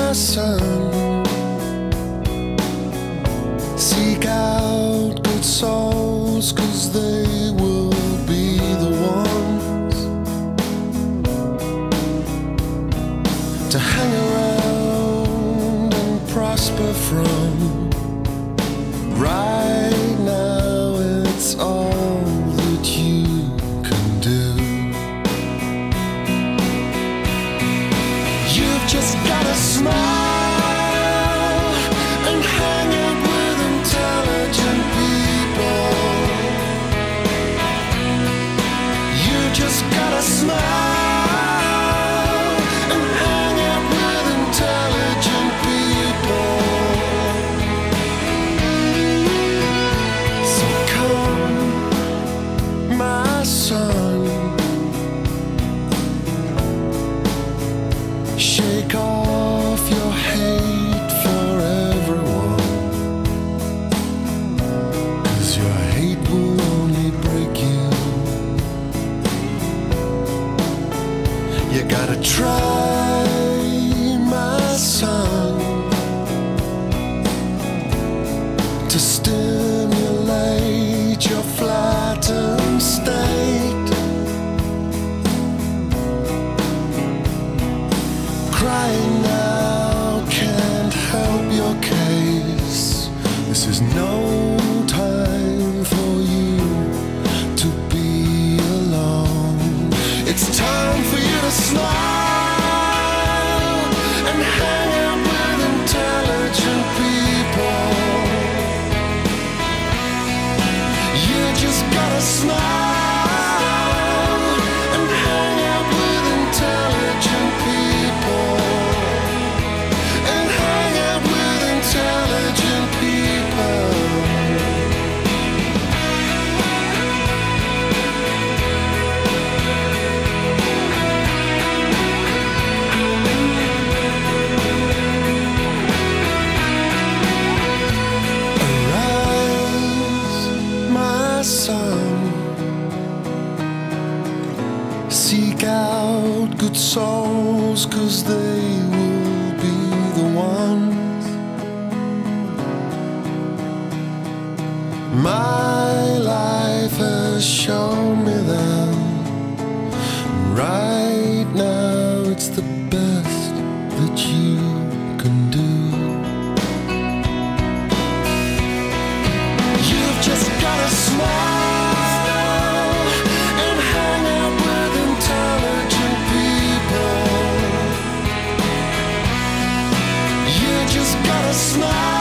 my son. Seek out good souls, 'cause they will be the ones to hang around and prosper from. Right now it's all that you can do. You've just gotta smile and hang out with intelligent people. You just gotta smile and hang out with intelligent people. So come, my son, shake off your hate for everyone, 'cause your hate will only break you. You gotta try, my son, to stimulate your flattened state. Crying now can't help your case. This is no time for you to be alone. It's time for you to smile and hang out with intelligent people. You just gotta smile and hang out with intelligent people. And hang out with intelligent people. Arise, my son. Seek out good souls, 'cause they will be the ones. My life has shown me them. Right now it's the best that you can do. You've just gotta smile and hang out with intelligent people. You just gotta smile